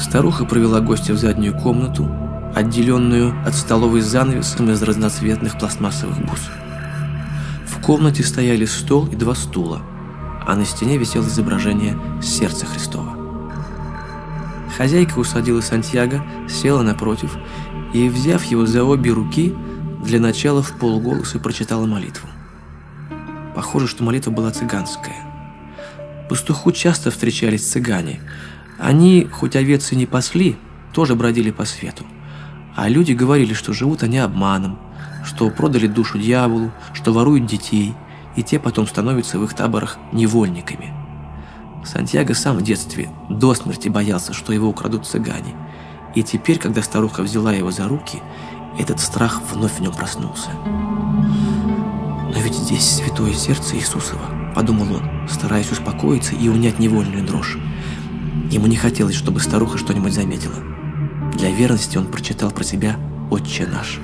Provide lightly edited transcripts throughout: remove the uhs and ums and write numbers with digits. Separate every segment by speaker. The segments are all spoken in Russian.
Speaker 1: Старуха провела гостя в заднюю комнату, отделенную от столовой занавесом из разноцветных пластмассовых бус. В комнате стояли стол и 2 стула, а на стене висело изображение сердца Христова. Хозяйка усадила Сантьяго, села напротив и, взяв его за обе руки, для начала вполголоса прочитала молитву. Похоже, что молитва была цыганская. Пастуху часто встречались цыгане. Они, хоть овец и не пасли, тоже бродили по свету. А люди говорили, что живут они обманом, что продали душу дьяволу, что воруют детей, и те потом становятся в их таборах невольниками. Сантьяго сам в детстве до смерти боялся, что его украдут цыгане. И теперь, когда старуха взяла его за руки, этот страх вновь в нем проснулся. «Но ведь здесь святое сердце Иисусово», — подумал он, стараясь успокоиться и унять невольную дрожь. Ему не хотелось, чтобы старуха что-нибудь заметила. Для верности он прочитал про себя «Отче наш».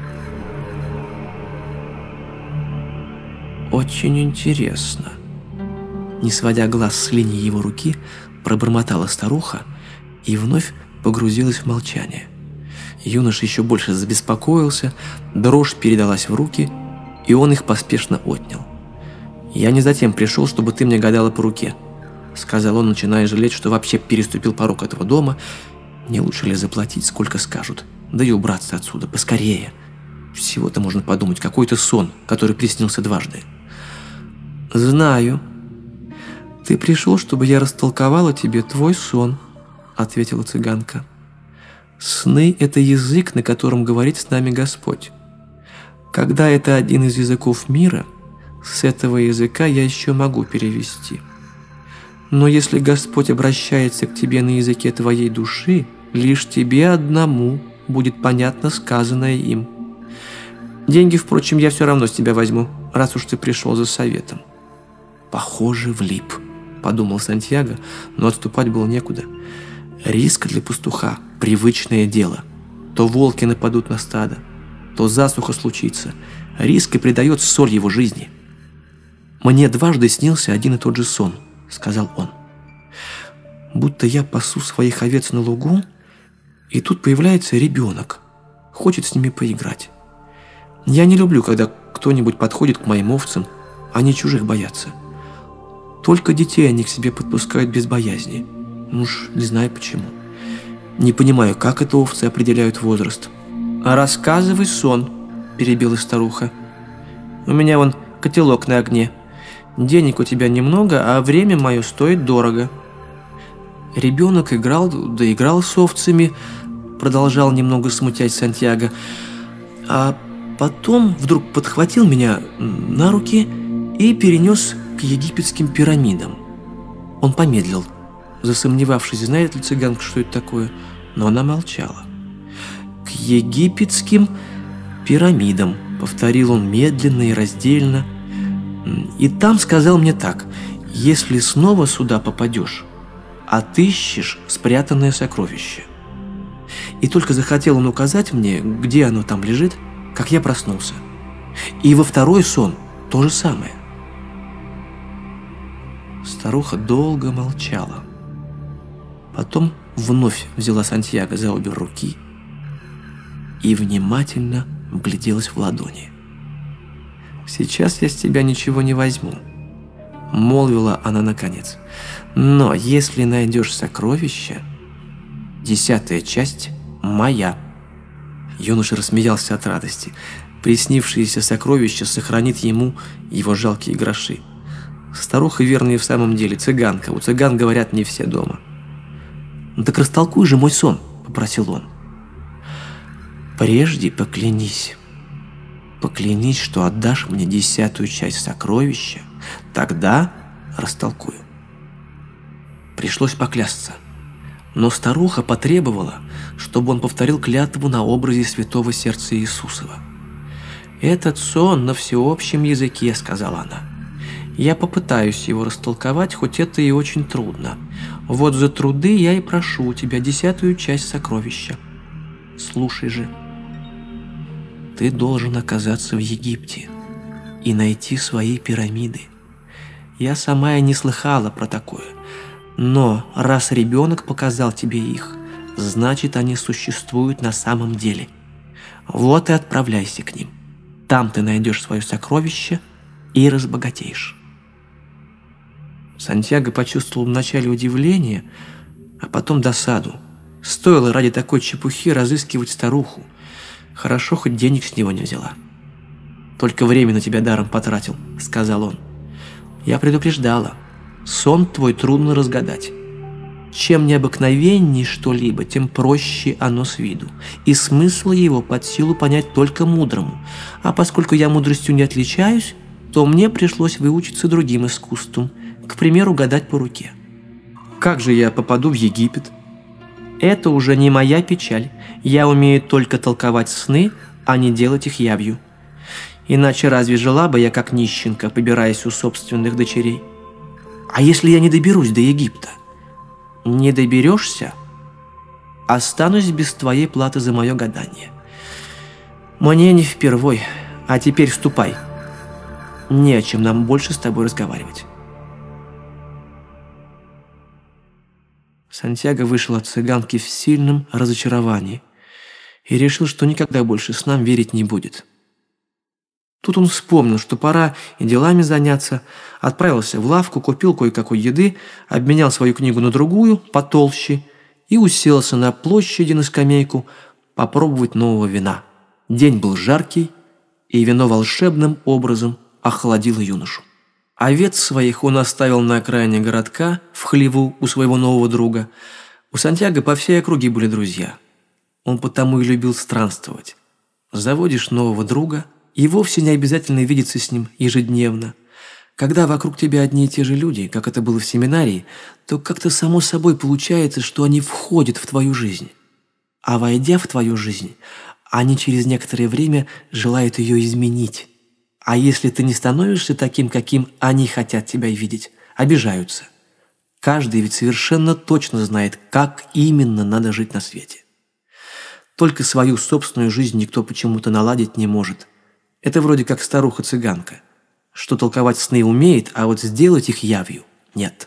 Speaker 1: «Очень интересно». Не сводя глаз с линии его руки, пробормотала старуха и вновь погрузилась в молчание. Юноша еще больше забеспокоился, дрожь передалась в руки, и он их поспешно отнял. «Я не затем пришел, чтобы ты мне гадала по руке», — сказал он, начиная жалеть, что вообще переступил порог этого дома. Не лучше ли заплатить, сколько скажут, да и убраться отсюда поскорее? Всего-то можно подумать, какой-то сон, который приснился дважды. «Знаю. Ты пришел, чтобы я растолковала тебе твой сон», — ответила цыганка. «Сны — это язык, на котором говорит с нами Господь. Когда это один из языков мира, с этого языка я еще могу перевести. Но если Господь обращается к тебе на языке твоей души, лишь тебе одному будет понятно сказанное им. Деньги, впрочем, я все равно с тебя возьму, раз уж ты пришел за советом». «Похоже, влип», — подумал Сантьяго, но отступать было некуда. Риск для пастуха — привычное дело. То волки нападут на стадо, то засуха случится. Риск и придает соль его жизни. «Мне дважды снился один и тот же сон», — сказал он. «Будто я пасу своих овец на лугу, и тут появляется ребенок, хочет с ними поиграть. Я не люблю, когда кто-нибудь подходит к моим овцам, они чужих боятся. Только детей они к себе подпускают без боязни. Уж не знаю почему. Не понимаю, как это овцы определяют возраст». «Рассказывай сон», — перебила старуха. «У меня вон котелок на огне. Денег у тебя немного, а время мое стоит дорого». «Ребенок играл, да играл с овцами», — продолжал немного смутять Сантьяго. «А потом вдруг подхватил меня на руки и перенес к египетским пирамидам». Он помедлил, засомневавшись, знает ли цыганка, что это такое, но она молчала. «К египетским пирамидам», — повторил он медленно и раздельно. «И там сказал мне так: если снова сюда попадешь, отыщешь спрятанное сокровище». И только захотел он указать мне, где оно там лежит, как я проснулся. И во второй сон то же самое. Старуха долго молчала. Потом вновь взяла Сантьяго за обе руки и внимательно вгляделась в ладони. «Сейчас я с тебя ничего не возьму», — молвила она наконец. «Но если найдешь сокровище, 10-я часть моя». Юноша рассмеялся от радости. Приснившееся сокровище сохранит ему его жалкие гроши. Старуха верная в самом деле цыганка. У цыган, говорят, не все дома. «Ну так растолкуй же мой сон», — попросил он. «Прежде поклянись. Поклянись, что отдашь мне 10-ю часть сокровища, тогда растолкую». Пришлось поклясться. Но старуха потребовала, чтобы он повторил клятву на образе святого сердца Иисусова. «Этот сон на всеобщем языке», — сказала она. «Я попытаюсь его растолковать, хоть это и очень трудно. Вот за труды я и прошу у тебя 10-ю часть сокровища. Слушай же. Ты должен оказаться в Египте и найти свои пирамиды. Я сама и не слыхала про такое. Но раз ребенок показал тебе их, значит, они существуют на самом деле. Вот и отправляйся к ним. Там ты найдешь свое сокровище и разбогатеешь». Сантьяго почувствовал вначале удивление, а потом досаду. Стоило ради такой чепухи разыскивать старуху. Хорошо, хоть денег с него не взяла. «Только время на тебя даром потратил», — сказал он. «Я предупреждала. Сон твой трудно разгадать. Чем необыкновенней что-либо, тем проще оно с виду, и смысл его под силу понять только мудрому. А поскольку я мудростью не отличаюсь, то мне пришлось выучиться другим искусствам, к примеру, гадать по руке. Как же я попаду в Египет? Это уже не моя печаль. Я умею только толковать сны, а не делать их явью. Иначе разве жила бы я как нищенка, побираясь у собственных дочерей? А если я не доберусь до Египта? Не доберешься? Останусь без твоей платы за мое гадание. Мне не впервой, а теперь ступай. Не о чем нам больше с тобой разговаривать». Сантьяго вышел от цыганки в сильном разочаровании и решил, что никогда больше снам верить не будет. Тут он вспомнил, что пора и делами заняться, отправился в лавку, купил кое-какой еды, обменял свою книгу на другую, потолще, и уселся на площади на скамейку попробовать нового вина. День был жаркий, и вино волшебным образом охладило юношу. Овец своих он оставил на окраине городка, в хлеву у своего нового друга. У Сантьяго по всей округе были друзья. Он потому и любил странствовать. Заводишь нового друга, и вовсе не обязательно видеться с ним ежедневно. Когда вокруг тебя одни и те же люди, как это было в семинарии, то как-то само собой получается, что они входят в твою жизнь. А войдя в твою жизнь, они через некоторое время желают ее изменить. А если ты не становишься таким, каким они хотят тебя видеть, обижаются. Каждый ведь совершенно точно знает, как именно надо жить на свете. Только свою собственную жизнь никто почему-то наладить не может. Это вроде как старуха-цыганка, что толковать сны умеет, а вот сделать их явью нет.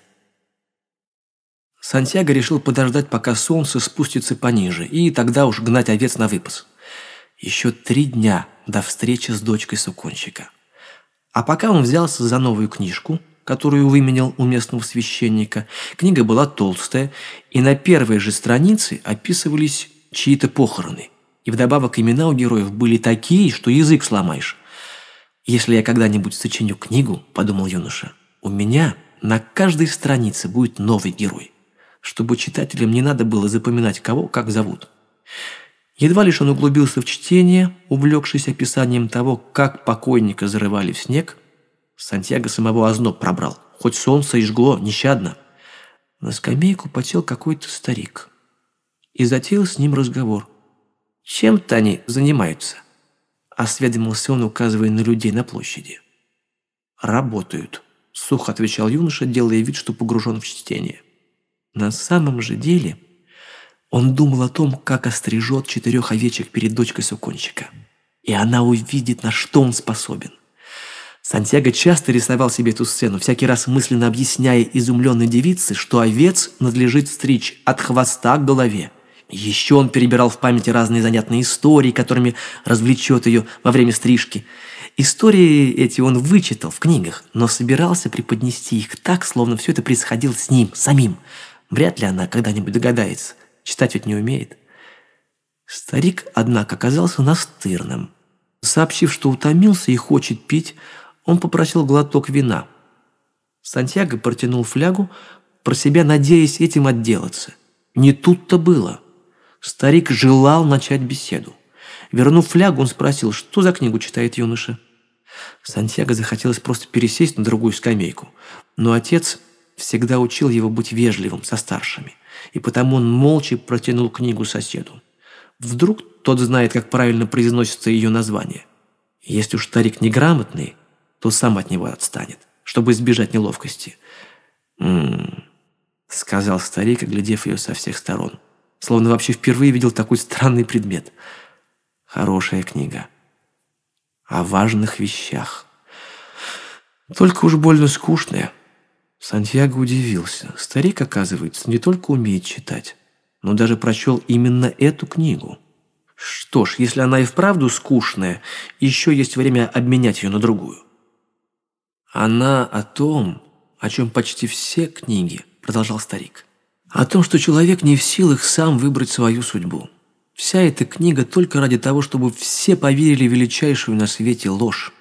Speaker 1: Сантьяго решил подождать, пока солнце спустится пониже, и тогда уж гнать овец на выпас. Еще 3 дня до встречи с дочкой суконщика. А пока он взялся за новую книжку, которую выменял у местного священника. Книга была толстая, и на первой же странице описывались чьи-то похороны. И вдобавок имена у героев были такие, что язык сломаешь. «Если я когда-нибудь сочиню книгу, — подумал юноша, — у меня на каждой странице будет новый герой, чтобы читателям не надо было запоминать, кого как зовут». Едва лишь он углубился в чтение, увлекшись описанием того, как покойника зарывали в снег, Сантьяго самого озноб пробрал, хоть солнце и жгло нещадно. На скамейку потел какой-то старик и затеял с ним разговор. «Чем-то они занимаются?» — осведомился он, указывая на людей на площади. «Работают», — сухо отвечал юноша, делая вид, что погружен в чтение. На самом же деле он думал о том, как острижет 4 овечек перед дочкой суконщика, и она увидит, на что он способен. Сантьяго часто рисовал себе эту сцену, всякий раз мысленно объясняя изумленной девице, что овец надлежит стричь от хвоста к голове. Еще он перебирал в памяти разные занятные истории, которыми развлечет ее во время стрижки. Истории эти он вычитал в книгах, но собирался преподнести их так, словно все это происходило с ним, самим. Вряд ли она когда-нибудь догадается. Читать ведь не умеет. Старик, однако, оказался настырным. Сообщив, что утомился и хочет пить, он попросил глоток вина. Сантьяго протянул флягу, про себя надеясь этим отделаться. Не тут-то было. Старик желал начать беседу. Вернув флягу, он спросил, что за книгу читает юноша. Сантьяго захотелось просто пересесть на другую скамейку, но отец всегда учил его быть вежливым со старшими, и потому он молча протянул книгу соседу. Вдруг тот знает, как правильно произносится ее название. Если уж старик неграмотный, то сам от него отстанет, чтобы избежать неловкости. Сказал старик, оглядев ее со всех сторон, словно вообще впервые видел такой странный предмет. Хорошая книга. О важных вещах. Только уж больно скучная. Сантьяго удивился. Старик, оказывается, не только умеет читать, но даже прочел именно эту книгу. Что ж, если она и вправду скучная, еще есть время обменять ее на другую. Она о том, о чем почти все книги, продолжал старик. О том, что человек не в силах сам выбрать свою судьбу. Вся эта книга только ради того, чтобы все поверили в величайшую на свете ложь.